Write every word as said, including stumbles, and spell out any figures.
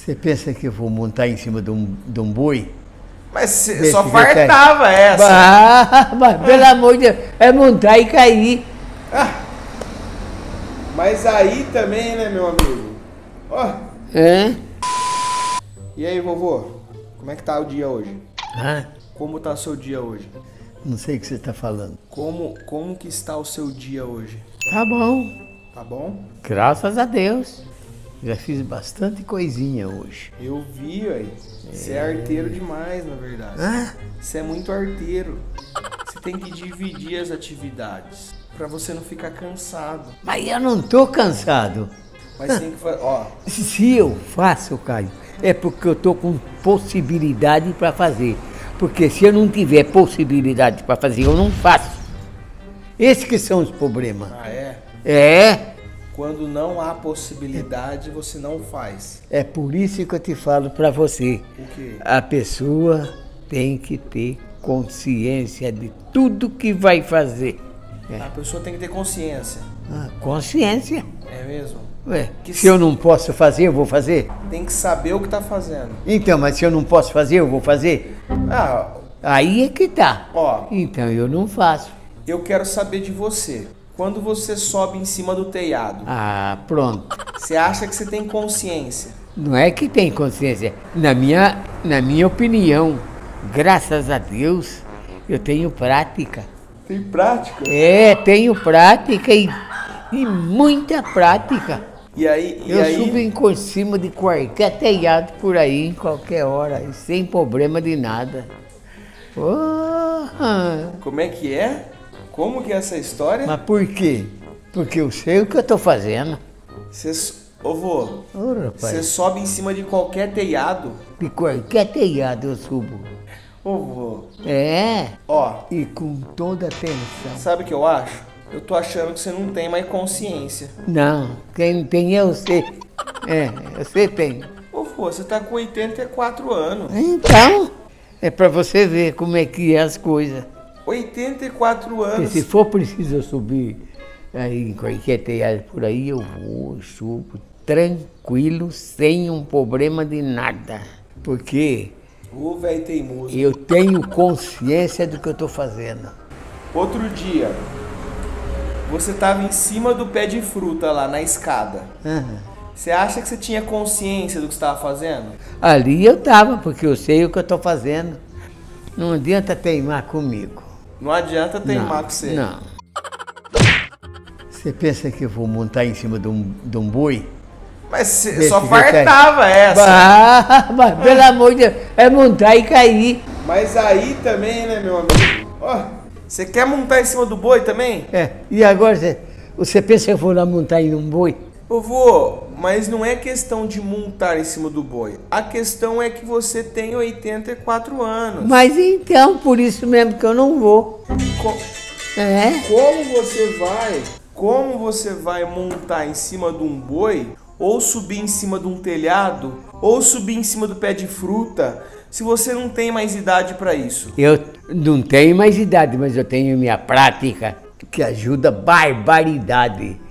Você pensa que eu vou montar em cima de um, de um boi? Mas cê, só fartava essa. Ah, mas pelo amor de Deus, é montar e cair. Ah, mas aí também, né, meu amigo? Ó. É? E aí, vovô? Como é que tá o dia hoje? Ah, Como tá o seu dia hoje? não sei o que você está falando. Como, como que está o seu dia hoje? Tá bom, Tá bom? graças a Deus. Já fiz bastante coisinha hoje. Eu vi, aí. Você é arteiro demais, na verdade. Ah, Você é muito arteiro. Você tem que dividir as atividades pra você não ficar cansado. mas eu não tô cansado. Mas tem que fazer. Ó, Se eu faço, Caio, é porque eu tô com possibilidade para fazer. Porque se eu não tiver possibilidade para fazer, eu não faço. Esses que são os problemas. ah, é? É, Quando não há possibilidade, você não faz. é por isso que eu te falo para você. O quê? A pessoa tem que ter consciência de tudo que vai fazer. A pessoa tem que ter consciência. Ah, consciência. É mesmo? Ué, Que se eu não posso fazer, eu vou fazer? Tem que saber o que tá fazendo. Então, mas se eu não posso fazer, eu vou fazer? Ah, Aí é que tá. ó, Então eu não faço. eu quero saber de você. Quando você sobe em cima do telhado, Ah, pronto. você acha que você tem consciência? Não é que tem consciência. Na minha, na minha opinião, graças a Deus, eu tenho prática. Tem prática? É, tenho prática e, e muita prática. E aí, e Eu aí, subo em cima de qualquer telhado por aí, em qualquer hora, e sem problema de nada. Porra. como é que é? Como que é essa história? Mas por quê? Porque eu sei o que eu tô fazendo. Você, ô vô, Ô, rapaz, você sobe em cima de qualquer telhado? de qualquer telhado eu subo. Ô vô, É, ó, e com toda atenção. sabe o que eu acho? Eu tô achando que você não tem mais consciência. Não, quem tem é você. É, você tem. Ô vô, você tá com oitenta e quatro anos. Então, é pra você ver como é que é as coisas. oitenta e quatro Porque anos. se for preciso eu subir aí em qualquer telhado por aí, eu vou, subo tranquilo, sem um problema de nada. Porque Ô velho teimoso. eu tenho consciência do que eu tô fazendo. Outro dia, você tava em cima do pé de fruta lá na escada. Aham. Você acha que você tinha consciência do que você estava fazendo? Ali eu tava, porque eu sei o que eu tô fazendo. Não adianta teimar comigo. Não adianta teimar Não, com você. Não. Você pensa que eu vou montar em cima de um, de um boi? Mas você Vê só se vai cair. fartava essa. Ah, mas pelo amor de Deus, é montar e cair. Mas aí também, né, meu amigo? Ó, você quer montar em cima do boi também? É, e agora você, você pensa que eu vou lá montar em um boi? Ô vô, mas não é questão de montar em cima do boi. A questão é que você tem oitenta e quatro anos. Mas então, por isso mesmo que eu não vou. Co- É? Como você vai, como você vai montar em cima de um boi, ou subir em cima de um telhado, ou subir em cima do pé de fruta, se você não tem mais idade para isso? Eu não tenho mais idade, mas eu tenho minha prática, que ajuda barbaridade.